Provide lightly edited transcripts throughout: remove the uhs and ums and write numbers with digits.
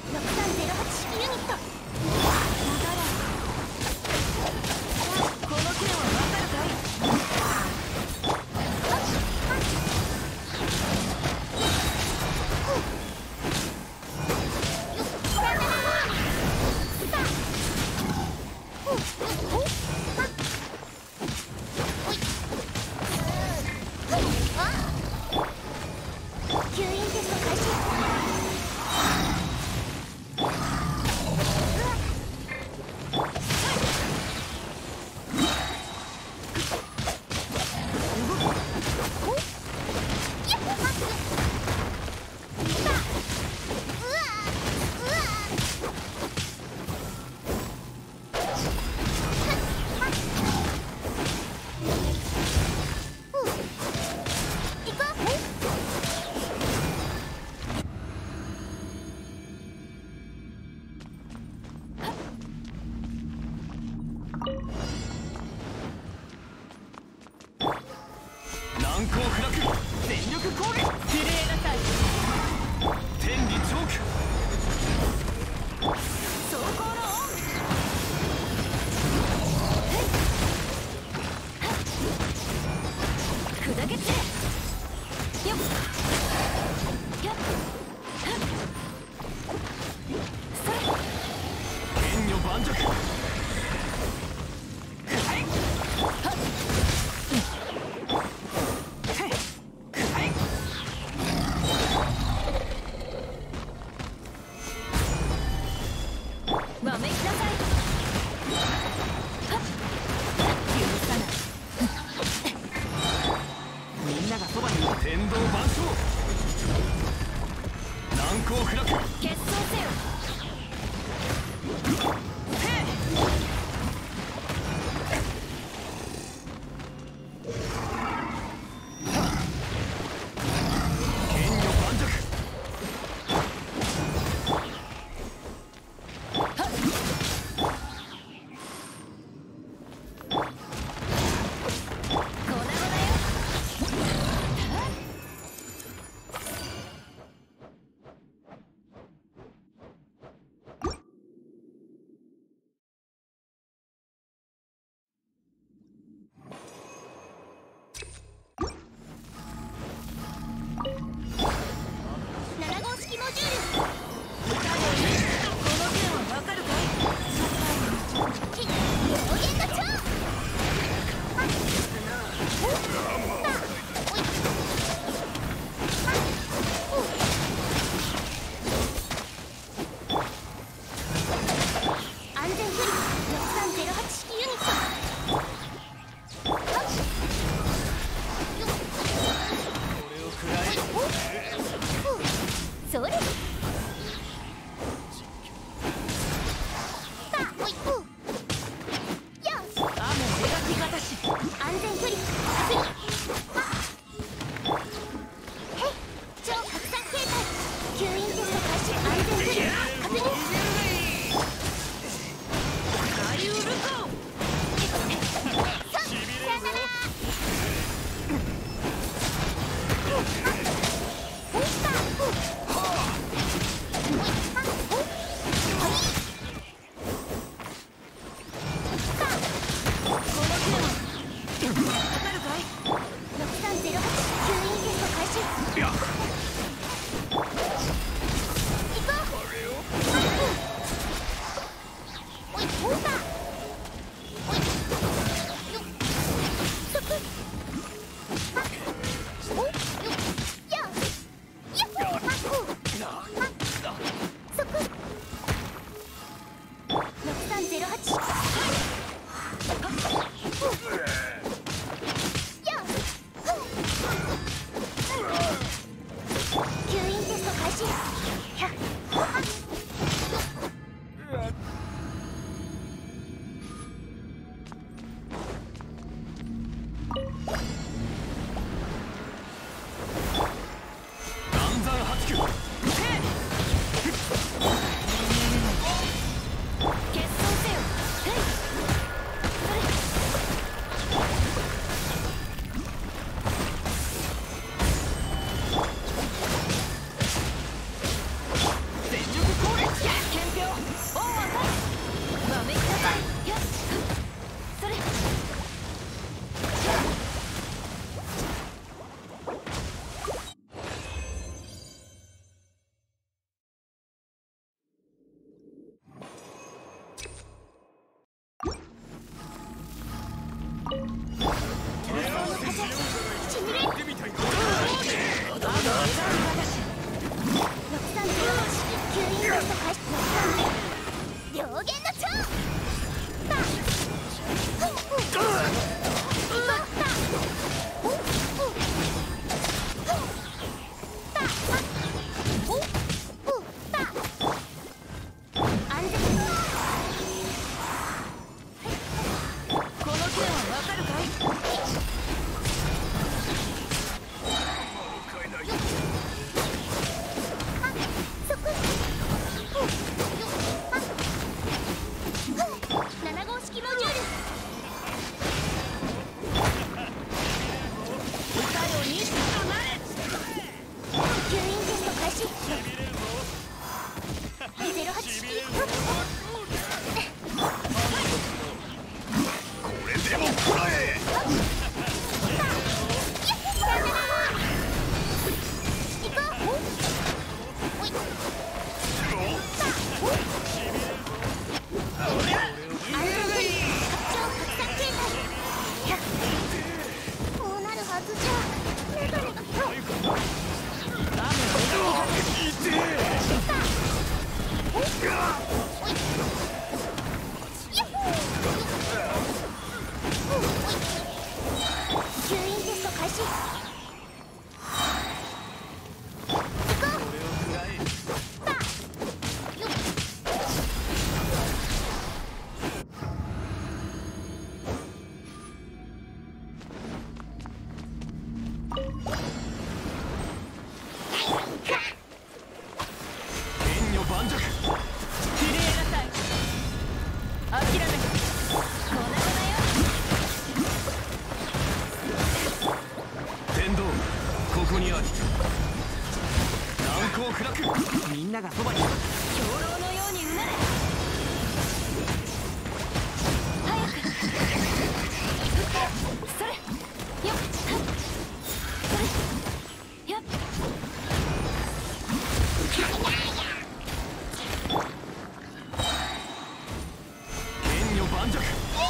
6308式ユニット。この件はわかるかい？吸引テスト開始。 難攻不落全力攻撃。 綺麗なタイプ。 天理チョーク。 走行のオン。砕け散れ。よっよっそれ。 剣女盤石。 わめきなさい。許さない。 みんながそばにいる。天道万象。難攻不落。 決闘せよ。 剣女盤石。 7号式モジュール。この件はわかるかい？表現の蝶。安全距離6308式ユニット。それ。安全距離確認。へい、超拡散形態。吸引テスト開始。安全距離確認。 ありうるぞ。 さよなら。 盤石。 震えなさい。諦める。粉々よ。 天道ここにあり。難攻不落。みんながそばに。 兵糧のようにうなれ。早く。それ。よっ。それ。よっ。 剣女盤石。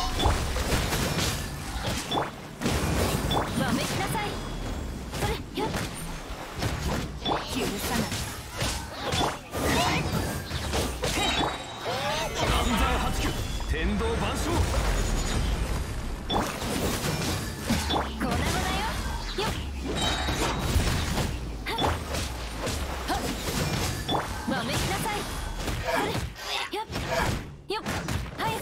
わめきなさい。それ。よっ。許さない。 暗山八九。天道万象。 粉々よ。よっ。はっ。はっ。わめきなさい。それ。よっ。よっ。早く。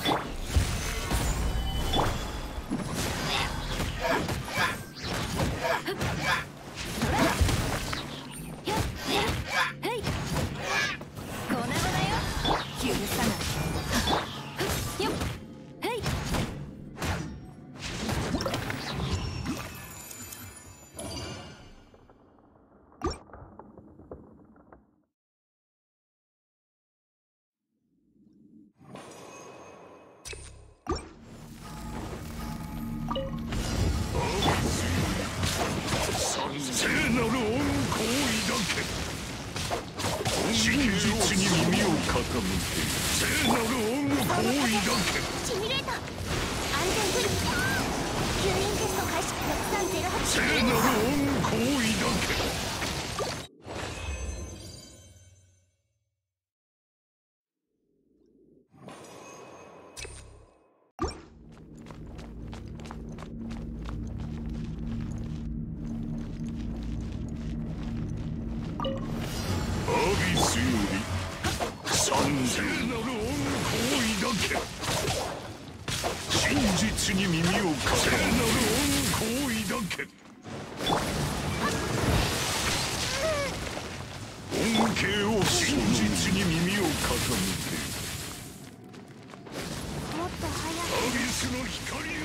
聖なる恩光を抱け。真実に耳を傾け、聖なる恩光を抱け。 シミュレーター安全フル吸引テスト開始聖なる恩光を抱け。アビスより聖なる恩光を抱け。真実に耳を傾け、聖なる恩光を抱け。恩恵を真実に耳を傾け。 もっと早アビスの光よ。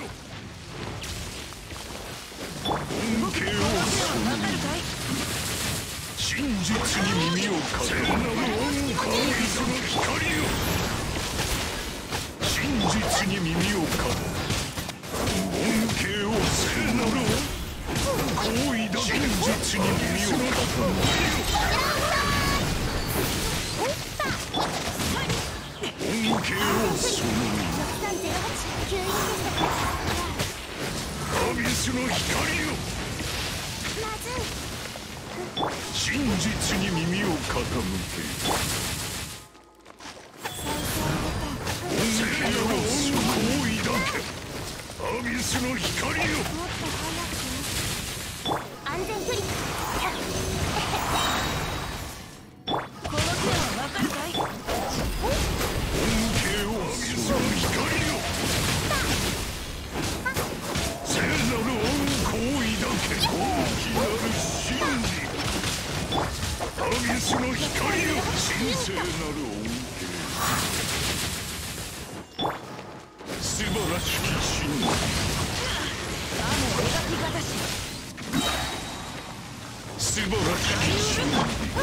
恩恵をくわかるかい。 真実に耳を傾け。聖なる恩光の光よ。真実に耳を傾け。恩恵を聖なる恩光を抱け。真実に耳を傾け。恩恵をその 6308吸引テストアビスの光よ。 まずい。 真実に耳を傾け。恩恵を恩光を抱け。アビスの光よ。 もっと早く。安全距離。この件はわかるかい。 恩恵をアビスの光よ。聖なる恩光を抱け。大きなる真理。アビスの光よ。神聖なる恩恵。素晴らしき真理。 雨描き方し。 素晴らしき真理。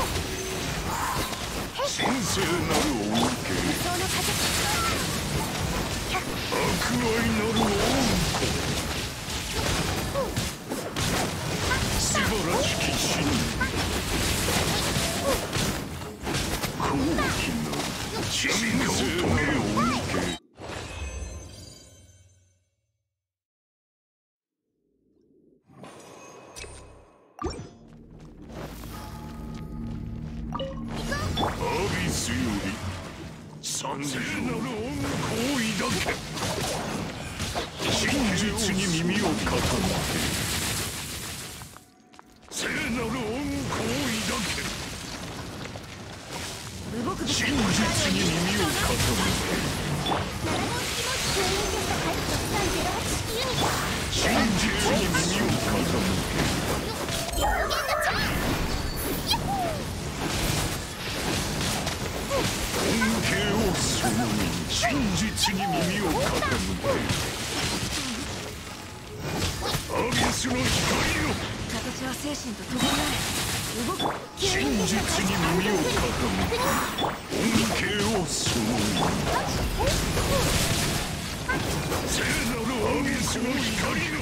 神聖なる恩恵。 その風。 博愛なる恩子。素晴らしき真理。高貴な神聖なる恩恵。アビスより三聖なる恩光を抱け。真実に耳を傾け。聖なる恩光を抱け。真実に耳を傾け。真実に耳を傾け。 真実に耳を傾け、アビスの光よ。 形は精神と伴え。動く。 真実に耳を傾け、恩恵をその聖なるアビスの光よ。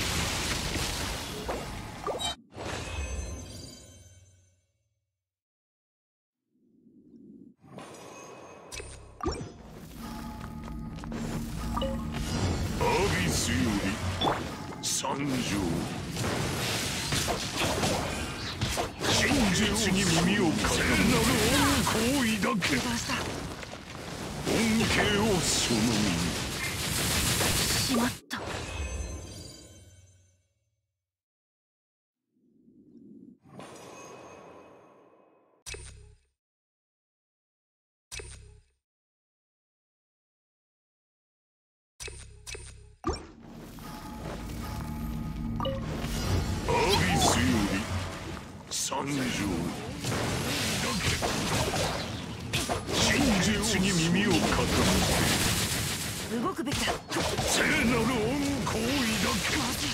アビスより参上。真実に耳を傾け、聖なる恩光抱け。 油断した。 恩恵をそのしまった。 アビスより参上。真実に耳を傾動くべきだ。 け、聖なる恩光抱け。 まずい。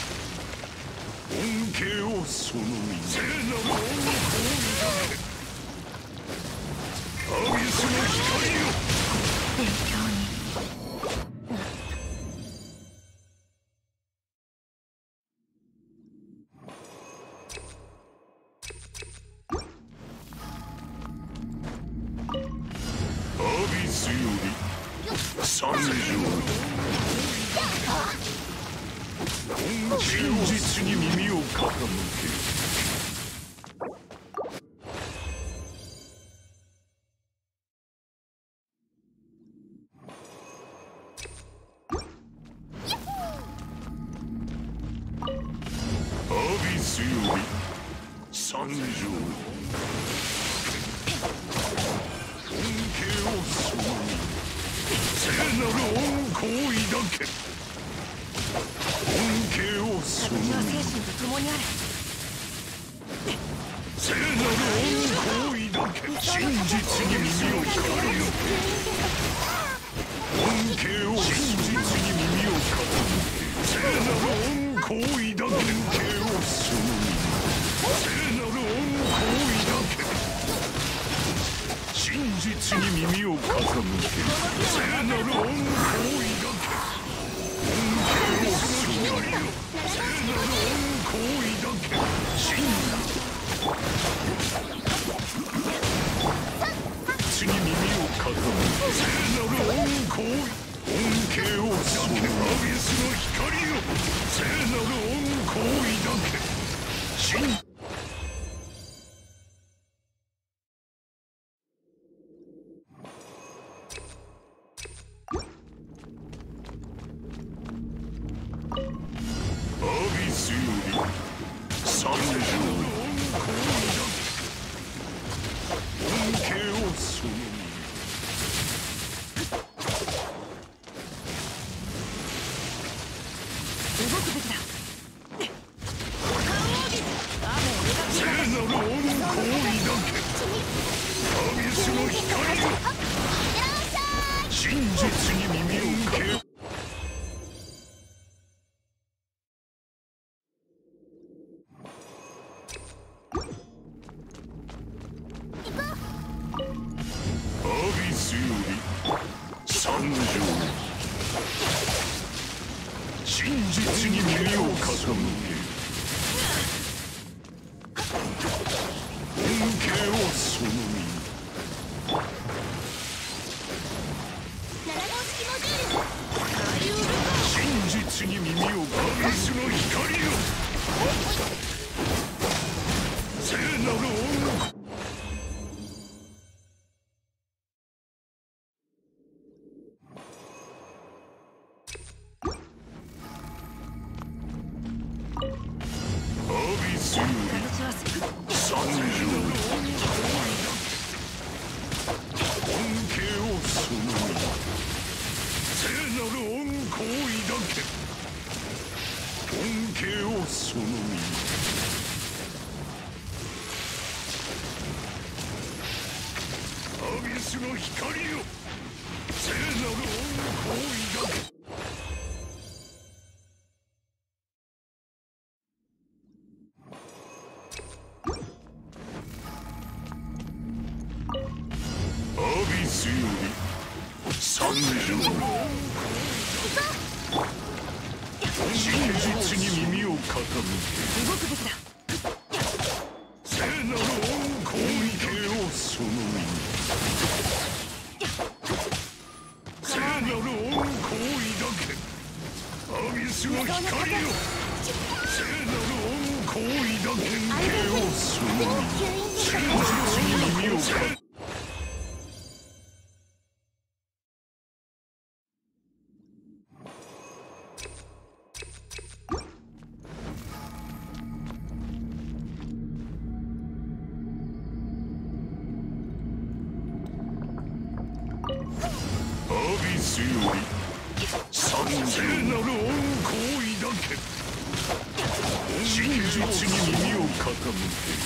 恩恵をその身、聖なる恩光抱け。アビスの光よ。 勉強に。 アビスより参上。真実に耳を傾け、アビスより参上。恩恵をその身、聖なる恩光抱け。恩恵をその形は身、 精神と共にあれ。 聖なる恩光抱け。真実に耳を傾け、恩恵を真実に耳を傾け、聖なる恩光抱け。恩恵をその身、聖なる恩光抱け。真実に耳を傾け、聖なる恩光抱け。恩恵をその身、聖なる恩光抱け。真実に耳を傾け、聖なる恩光、恩恵をその身、アビスの光よ。聖なる恩光抱け。真アビスより参上。恩恵をその身、 動くべきだ。 聖なる恩光抱け。アビスの光よ。真実に耳を傾け、アビスより参上。真実に耳を傾け、恩恵をその身、 7号式モジュール。 真実に耳を傾け、アビスの光よ。聖なる恩、アビスより形は参上。恩恵をその身、聖なる恩光抱け。恩恵をその身、アビスの光よ。 聖なる恩光抱け。アビスより参上。真実に耳を傾け。 動くべきだ。 聖なる恩光系をその身に。聖なる恩光抱け。アビスの光よ。聖なる恩光抱け系をその身に。真実に耳を傾け。アビスより参上。聖なる恩光抱け。真実に耳を傾け。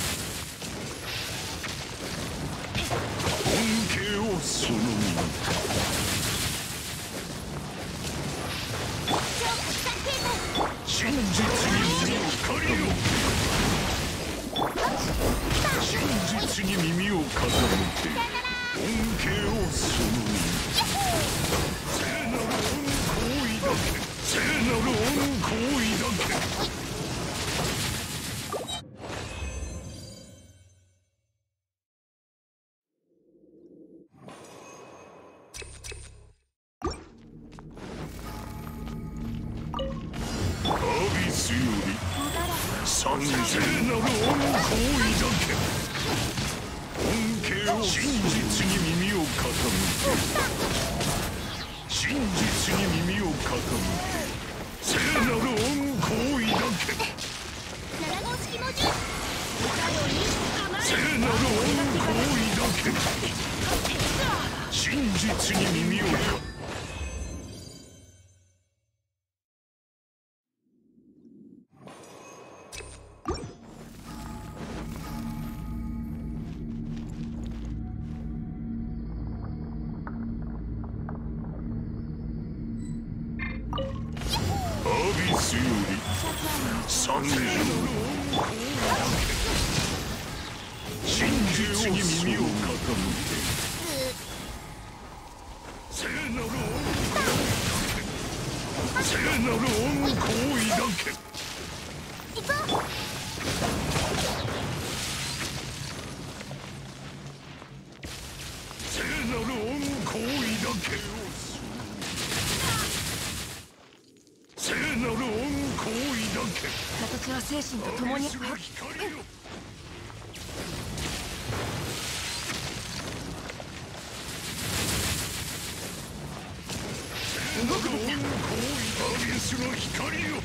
恩恵をその身に。真実に耳を傾け。真実に耳を傾け。恩恵をその身に。聖なる恩光抱け。聖なる恩光抱け。アビスより参上。聖なる恩光抱け。恩恵を真実に耳を傾け。真実に耳を傾け。聖なる恩光抱け。 7号式モジュール。 聖なる恩光抱け。真実に耳を傾け。アビスより参上。真実に耳を傾け。聖なる恩光抱け。聖なる恩光抱け。 行こう。 聖なる恩光抱け。聖なる恩光抱け。 形は精神と共に。 アビスの光よ。 動くべきだ。 アビスの光よ。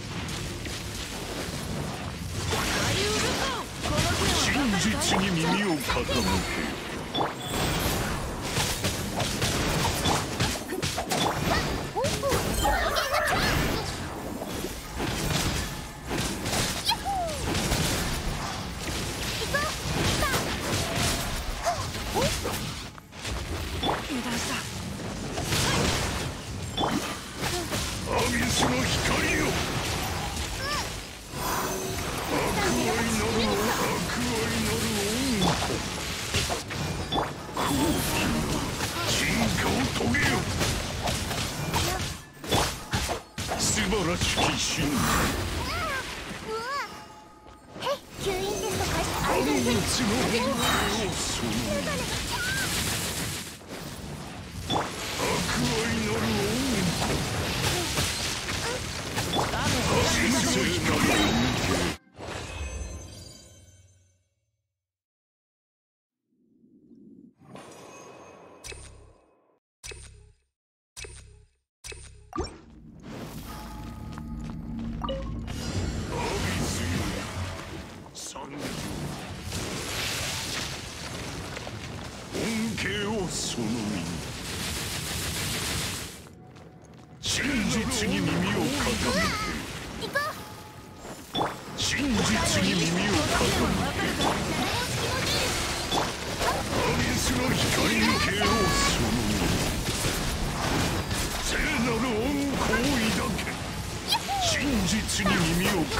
真実に耳を傾け。 油断した。 アビスの光よ。悪愛なる恩子。進化を遂げよ。素晴らしき進化。 吸引テスト開始。 万物の恩恵をその身に。悪愛なる恩子。神聖なる恩恵。アビスより参上。恩恵をその身に。真実に耳を傾け。 行こう。 真実に耳を傾け。アビスの光の系をその身に。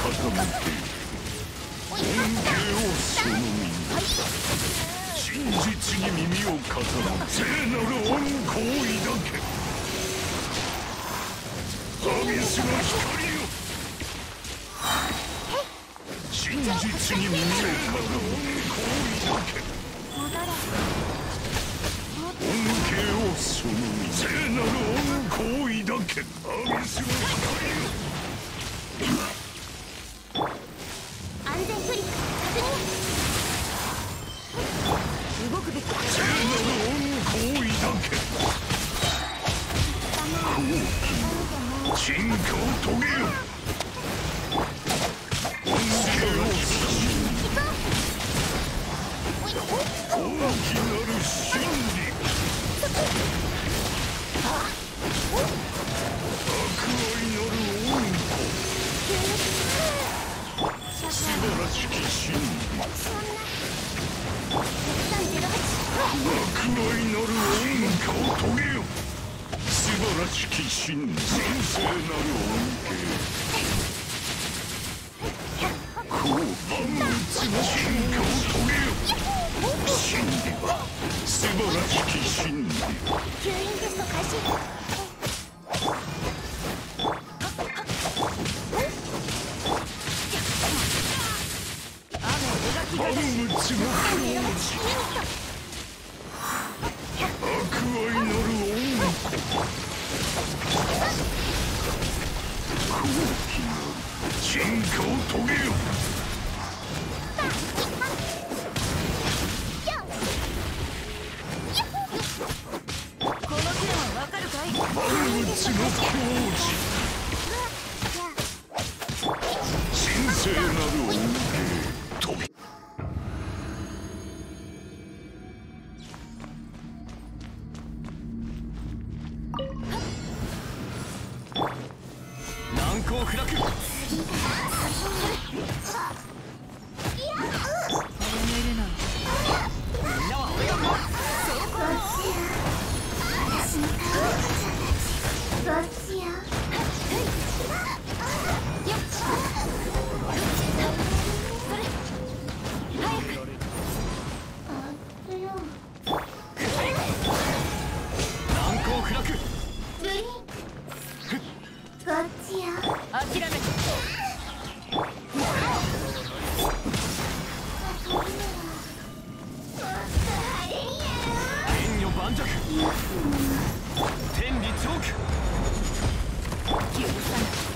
恩恵をその身に真実に耳を傾け聖なる恩光抱けアビスの光よ真実に耳を傾け恩恵をその身聖なる恩光抱けアビスの光よ安全距離確認。動くべき。 聖なる恩光抱け好奇進化を遂げよ恩恵を高貴なる真理博愛なる恩光素晴らしき真理悪愛なる恩化を遂げよ素晴らしき真理神聖なる恩恵高万物の進化を遂げよ真理は素晴らしき真理吸引テスト開始。 万物の教示悪愛なる恩子高貴なる進化を遂げよこの件はわかるかい？ 万物の教示神聖なる恩恵飛び難攻不落みんなは俺が難攻不落諦め天女盤石天理チョーク許さない